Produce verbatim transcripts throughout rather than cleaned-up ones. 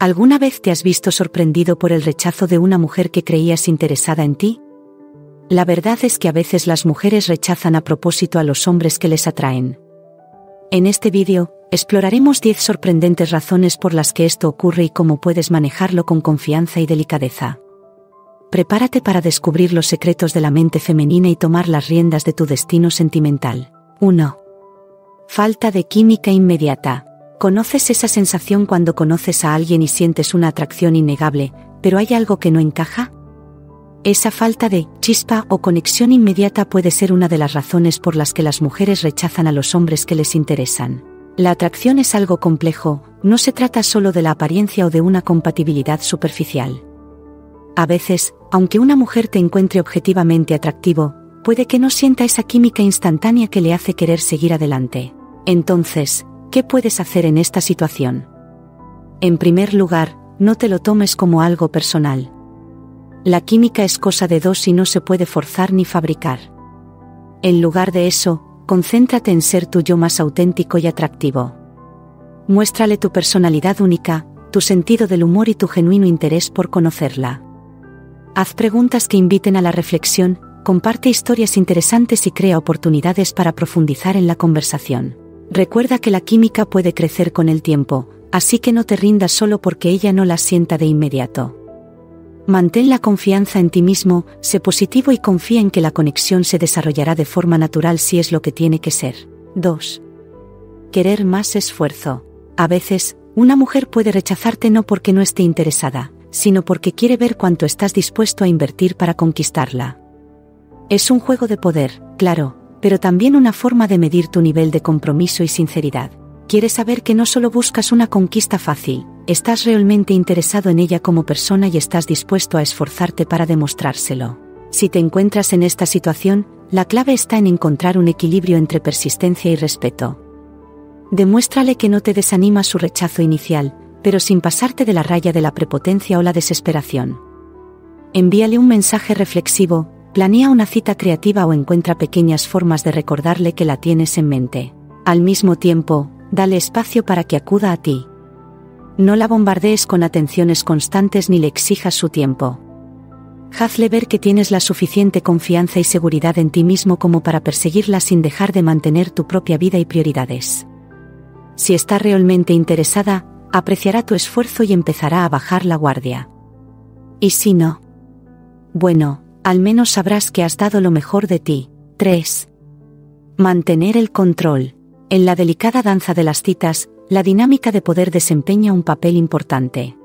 ¿Alguna vez te has visto sorprendido por el rechazo de una mujer que creías interesada en ti? La verdad es que a veces las mujeres rechazan a propósito a los hombres que les atraen. En este vídeo, exploraremos diez sorprendentes razones por las que esto ocurre y cómo puedes manejarlo con confianza y delicadeza. Prepárate para descubrir los secretos de la mente femenina y tomar las riendas de tu destino sentimental. uno. Falta de química inmediata. ¿Conoces esa sensación cuando conoces a alguien y sientes una atracción innegable, pero hay algo que no encaja? Esa falta de chispa o conexión inmediata puede ser una de las razones por las que las mujeres rechazan a los hombres que les interesan. La atracción es algo complejo, no se trata solo de la apariencia o de una compatibilidad superficial. A veces, aunque una mujer te encuentre objetivamente atractivo, puede que no sienta esa química instantánea que le hace querer seguir adelante. Entonces, ¿qué puedes hacer en esta situación? En primer lugar, no te lo tomes como algo personal. La química es cosa de dos y no se puede forzar ni fabricar. En lugar de eso, concéntrate en ser tu yo más auténtico y atractivo. Muéstrale tu personalidad única, tu sentido del humor y tu genuino interés por conocerla. Haz preguntas que inviten a la reflexión, comparte historias interesantes y crea oportunidades para profundizar en la conversación. Recuerda que la química puede crecer con el tiempo, así que no te rindas solo porque ella no la sienta de inmediato. Mantén la confianza en ti mismo, sé positivo y confía en que la conexión se desarrollará de forma natural si es lo que tiene que ser. dos. Querer más esfuerzo. A veces, una mujer puede rechazarte no porque no esté interesada, sino porque quiere ver cuánto estás dispuesto a invertir para conquistarla. Es un juego de poder, claro, pero también una forma de medir tu nivel de compromiso y sinceridad. Quieres saber que no solo buscas una conquista fácil, estás realmente interesado en ella como persona y estás dispuesto a esforzarte para demostrárselo. Si te encuentras en esta situación, la clave está en encontrar un equilibrio entre persistencia y respeto. Demuéstrale que no te desanima su rechazo inicial, pero sin pasarte de la raya de la prepotencia o la desesperación. Envíale un mensaje reflexivo, planea una cita creativa o encuentra pequeñas formas de recordarle que la tienes en mente. Al mismo tiempo, dale espacio para que acuda a ti. No la bombardees con atenciones constantes ni le exijas su tiempo. Hazle ver que tienes la suficiente confianza y seguridad en ti mismo como para perseguirla sin dejar de mantener tu propia vida y prioridades. Si está realmente interesada, apreciará tu esfuerzo y empezará a bajar la guardia. ¿Y si no? Bueno, al menos sabrás que has dado lo mejor de ti. tres. Mantener el control. En la delicada danza de las citas, la dinámica de poder desempeña un papel importante.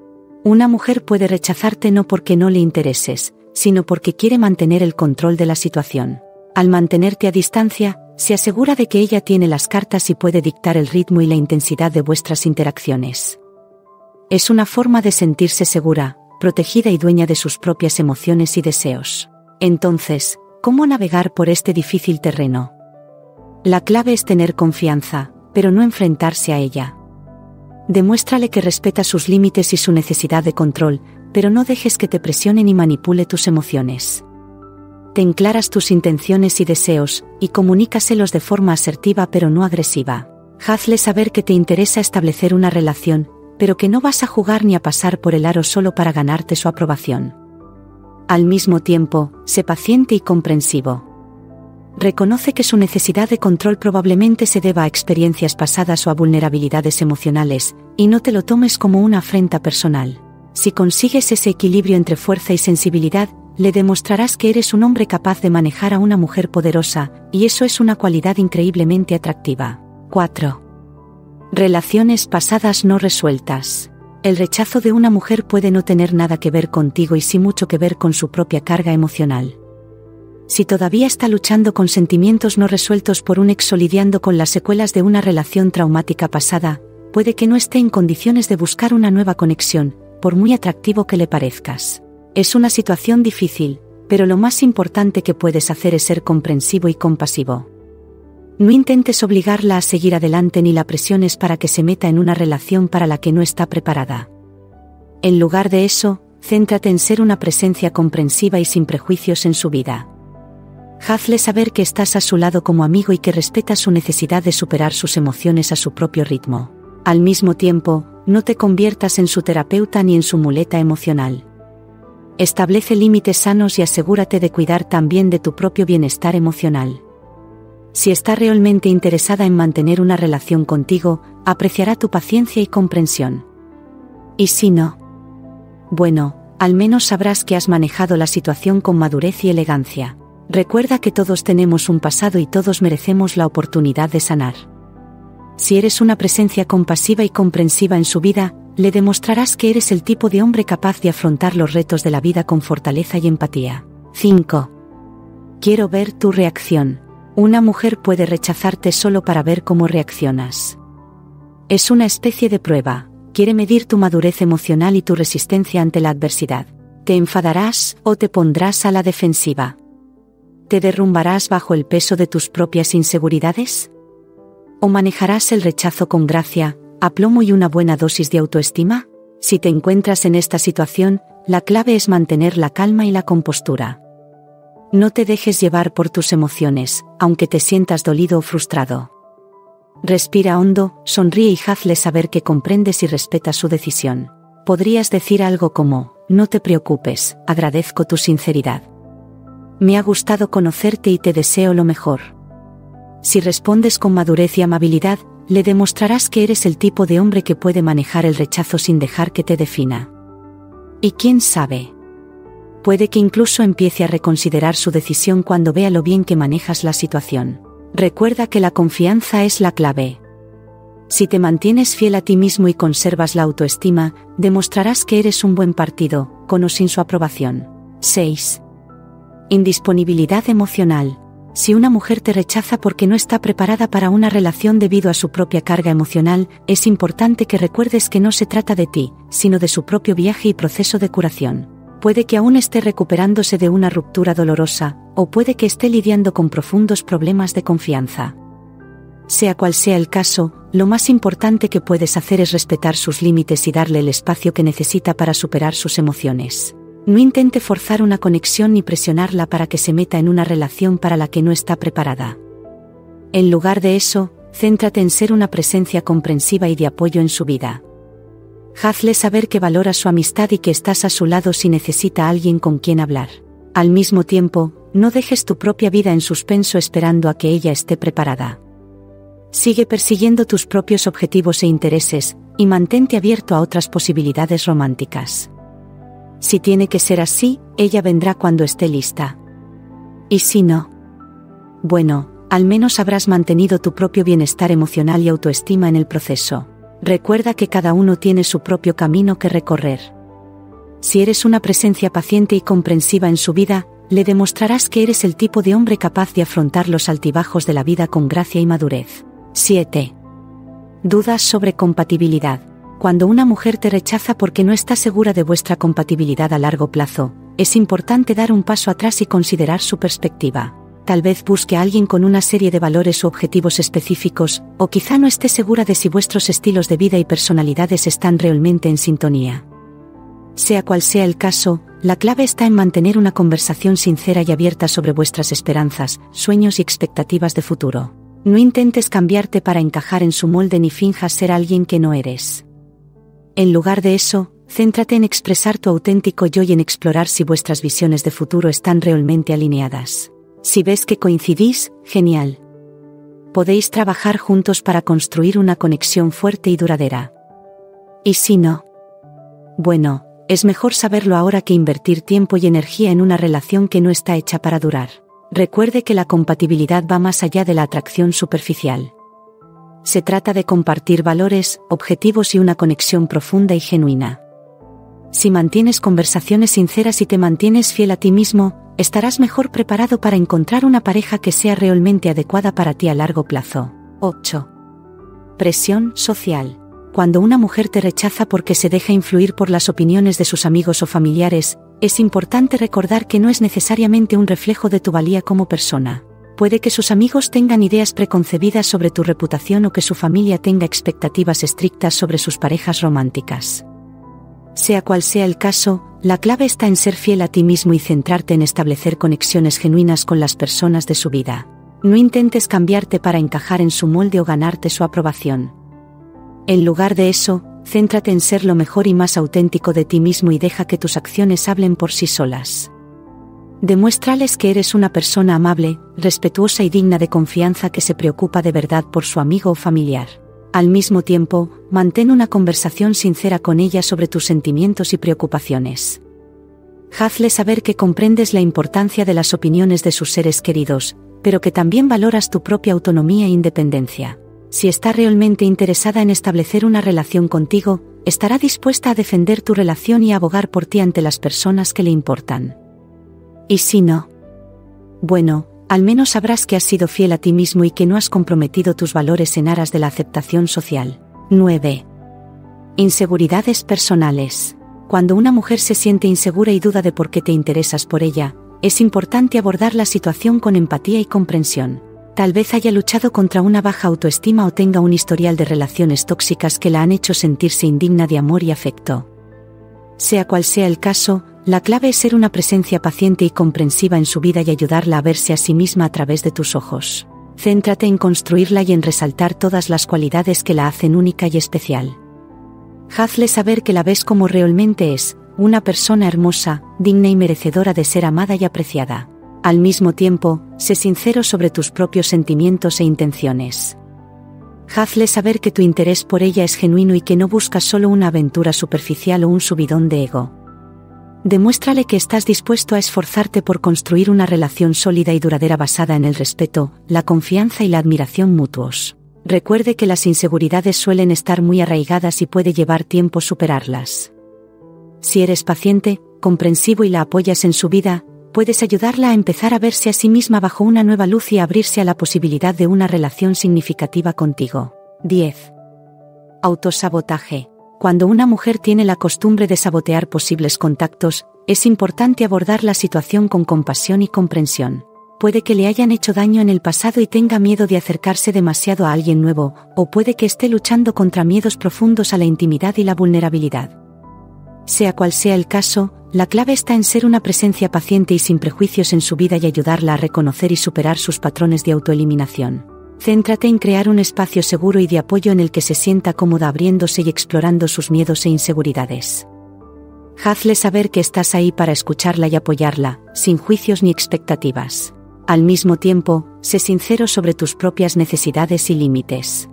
Una mujer puede rechazarte no porque no le intereses, sino porque quiere mantener el control de la situación. Al mantenerte a distancia, se asegura de que ella tiene las cartas y puede dictar el ritmo y la intensidad de vuestras interacciones. Es una forma de sentirse segura, protegida y dueña de sus propias emociones y deseos. Entonces, ¿cómo navegar por este difícil terreno? La clave es tener confianza, pero no enfrentarse a ella. Demuéstrale que respeta sus límites y su necesidad de control, pero no dejes que te presione ni manipule tus emociones. Ten claras tus intenciones y deseos, y comunícaselos de forma asertiva pero no agresiva. Hazle saber que te interesa establecer una relación, pero que no vas a jugar ni a pasar por el aro solo para ganarte su aprobación. Al mismo tiempo, sé paciente y comprensivo. Reconoce que su necesidad de control probablemente se deba a experiencias pasadas o a vulnerabilidades emocionales, y no te lo tomes como una afrenta personal. Si consigues ese equilibrio entre fuerza y sensibilidad, le demostrarás que eres un hombre capaz de manejar a una mujer poderosa, y eso es una cualidad increíblemente atractiva. cuatro. Relaciones pasadas no resueltas. El rechazo de una mujer puede no tener nada que ver contigo y sí mucho que ver con su propia carga emocional. Si todavía está luchando con sentimientos no resueltos por un ex o lidiando con las secuelas de una relación traumática pasada, puede que no esté en condiciones de buscar una nueva conexión, por muy atractivo que le parezcas. Es una situación difícil, pero lo más importante que puedes hacer es ser comprensivo y compasivo. No intentes obligarla a seguir adelante ni la presiones para que se meta en una relación para la que no está preparada. En lugar de eso, céntrate en ser una presencia comprensiva y sin prejuicios en su vida. Hazle saber que estás a su lado como amigo y que respetas su necesidad de superar sus emociones a su propio ritmo. Al mismo tiempo, no te conviertas en su terapeuta ni en su muleta emocional. Establece límites sanos y asegúrate de cuidar también de tu propio bienestar emocional. Si está realmente interesada en mantener una relación contigo, apreciará tu paciencia y comprensión. ¿Y si no? Bueno, al menos sabrás que has manejado la situación con madurez y elegancia. Recuerda que todos tenemos un pasado y todos merecemos la oportunidad de sanar. Si eres una presencia compasiva y comprensiva en su vida, le demostrarás que eres el tipo de hombre capaz de afrontar los retos de la vida con fortaleza y empatía. cinco. Quiero ver tu reacción. Una mujer puede rechazarte solo para ver cómo reaccionas. Es una especie de prueba, quiere medir tu madurez emocional y tu resistencia ante la adversidad. ¿Te enfadarás o te pondrás a la defensiva? ¿Te derrumbarás bajo el peso de tus propias inseguridades? ¿O manejarás el rechazo con gracia, aplomo y una buena dosis de autoestima? Si te encuentras en esta situación, la clave es mantener la calma y la compostura. No te dejes llevar por tus emociones, aunque te sientas dolido o frustrado. Respira hondo, sonríe y hazle saber que comprendes y respetas su decisión. Podrías decir algo como, no te preocupes, agradezco tu sinceridad. Me ha gustado conocerte y te deseo lo mejor. Si respondes con madurez y amabilidad, le demostrarás que eres el tipo de hombre que puede manejar el rechazo sin dejar que te defina. Y quién sabe, puede que incluso empiece a reconsiderar su decisión cuando vea lo bien que manejas la situación. Recuerda que la confianza es la clave. Si te mantienes fiel a ti mismo y conservas la autoestima, demostrarás que eres un buen partido, con o sin su aprobación. seis. Indisponibilidad emocional. Si una mujer te rechaza porque no está preparada para una relación debido a su propia carga emocional, es importante que recuerdes que no se trata de ti, sino de su propio viaje y proceso de curación. Puede que aún esté recuperándose de una ruptura dolorosa, o puede que esté lidiando con profundos problemas de confianza. Sea cual sea el caso, lo más importante que puedes hacer es respetar sus límites y darle el espacio que necesita para superar sus emociones. No intente forzar una conexión ni presionarla para que se meta en una relación para la que no está preparada. En lugar de eso, céntrate en ser una presencia comprensiva y de apoyo en su vida. Hazle saber que valoras su amistad y que estás a su lado si necesita a alguien con quien hablar. Al mismo tiempo, no dejes tu propia vida en suspenso esperando a que ella esté preparada. Sigue persiguiendo tus propios objetivos e intereses, y mantente abierto a otras posibilidades románticas. Si tiene que ser así, ella vendrá cuando esté lista. ¿Y si no? Bueno, al menos habrás mantenido tu propio bienestar emocional y autoestima en el proceso. Recuerda que cada uno tiene su propio camino que recorrer. Si eres una presencia paciente y comprensiva en su vida, le demostrarás que eres el tipo de hombre capaz de afrontar los altibajos de la vida con gracia y madurez. siete. Dudas sobre compatibilidad. Cuando una mujer te rechaza porque no está segura de vuestra compatibilidad a largo plazo, es importante dar un paso atrás y considerar su perspectiva. Tal vez busque a alguien con una serie de valores u objetivos específicos, o quizá no esté segura de si vuestros estilos de vida y personalidades están realmente en sintonía. Sea cual sea el caso, la clave está en mantener una conversación sincera y abierta sobre vuestras esperanzas, sueños y expectativas de futuro. No intentes cambiarte para encajar en su molde ni finjas ser alguien que no eres. En lugar de eso, céntrate en expresar tu auténtico yo y en explorar si vuestras visiones de futuro están realmente alineadas. Si ves que coincidís, genial. Podéis trabajar juntos para construir una conexión fuerte y duradera. ¿Y si no? Bueno, es mejor saberlo ahora que invertir tiempo y energía en una relación que no está hecha para durar. Recuerde que la compatibilidad va más allá de la atracción superficial. Se trata de compartir valores, objetivos y una conexión profunda y genuina. Si mantienes conversaciones sinceras y te mantienes fiel a ti mismo, estarás mejor preparado para encontrar una pareja que sea realmente adecuada para ti a largo plazo. ocho. Presión social. Cuando una mujer te rechaza porque se deja influir por las opiniones de sus amigos o familiares, es importante recordar que no es necesariamente un reflejo de tu valía como persona. Puede que sus amigos tengan ideas preconcebidas sobre tu reputación o que su familia tenga expectativas estrictas sobre sus parejas románticas. Sea cual sea el caso, la clave está en ser fiel a ti mismo y centrarte en establecer conexiones genuinas con las personas de su vida. No intentes cambiarte para encajar en su molde o ganarte su aprobación. En lugar de eso, Céntrate en ser lo mejor y más auténtico de ti mismo y deja que tus acciones hablen por sí solas. Demuéstrales que eres una persona amable, respetuosa y digna de confianza que se preocupa de verdad por su amigo o familiar. Al mismo tiempo, mantén una conversación sincera con ella sobre tus sentimientos y preocupaciones. Hazle saber que comprendes la importancia de las opiniones de sus seres queridos, pero que también valoras tu propia autonomía e independencia. Si está realmente interesada en establecer una relación contigo, estará dispuesta a defender tu relación y a abogar por ti ante las personas que le importan. ¿Y si no? Bueno, al menos sabrás que has sido fiel a ti mismo y que no has comprometido tus valores en aras de la aceptación social. nueve. Inseguridades personales. Cuando una mujer se siente insegura y duda de por qué te interesas por ella, es importante abordar la situación con empatía y comprensión. Tal vez haya luchado contra una baja autoestima o tenga un historial de relaciones tóxicas que la han hecho sentirse indigna de amor y afecto. Sea cual sea el caso, la clave es ser una presencia paciente y comprensiva en su vida y ayudarla a verse a sí misma a través de tus ojos. Céntrate en construirla y en resaltar todas las cualidades que la hacen única y especial. Hazle saber que la ves como realmente es, una persona hermosa, digna y merecedora de ser amada y apreciada. Al mismo tiempo, sé sincero sobre tus propios sentimientos e intenciones. Hazle saber que tu interés por ella es genuino y que no buscas solo una aventura superficial o un subidón de ego. Demuéstrale que estás dispuesto a esforzarte por construir una relación sólida y duradera basada en el respeto, la confianza y la admiración mutuos. Recuerde que las inseguridades suelen estar muy arraigadas y puede llevar tiempo superarlas. Si eres paciente, comprensivo y la apoyas en su vida, puedes ayudarla a empezar a verse a sí misma bajo una nueva luz y a abrirse a la posibilidad de una relación significativa contigo. diez. Autosabotaje. Cuando una mujer tiene la costumbre de sabotear posibles contactos, es importante abordar la situación con compasión y comprensión. Puede que le hayan hecho daño en el pasado y tenga miedo de acercarse demasiado a alguien nuevo, o puede que esté luchando contra miedos profundos a la intimidad y la vulnerabilidad. Sea cual sea el caso, la clave está en ser una presencia paciente y sin prejuicios en su vida y ayudarla a reconocer y superar sus patrones de autoeliminación. Céntrate en crear un espacio seguro y de apoyo en el que se sienta cómoda abriéndose y explorando sus miedos e inseguridades. Hazle saber que estás ahí para escucharla y apoyarla, sin juicios ni expectativas. Al mismo tiempo, sé sincero sobre tus propias necesidades y límites.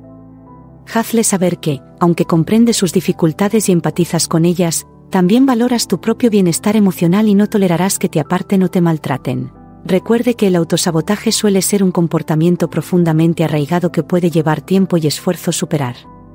Hazle saber que, aunque comprendes sus dificultades y empatizas con ellas, también valoras tu propio bienestar emocional y no tolerarás que te aparten o te maltraten. Recuerde que el autosabotaje suele ser un comportamiento profundamente arraigado que puede llevar tiempo y esfuerzo superar.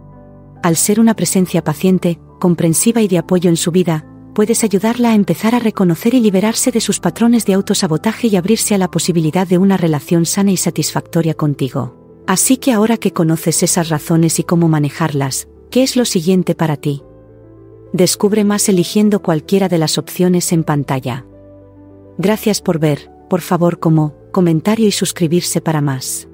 Al ser una presencia paciente, comprensiva y de apoyo en su vida, puedes ayudarla a empezar a reconocer y liberarse de sus patrones de autosabotaje y abrirse a la posibilidad de una relación sana y satisfactoria contigo. Así que ahora que conoces esas razones y cómo manejarlas, ¿qué es lo siguiente para ti? Descubre más eligiendo cualquiera de las opciones en pantalla. Gracias por ver, por favor como, comentario y suscribirse para más.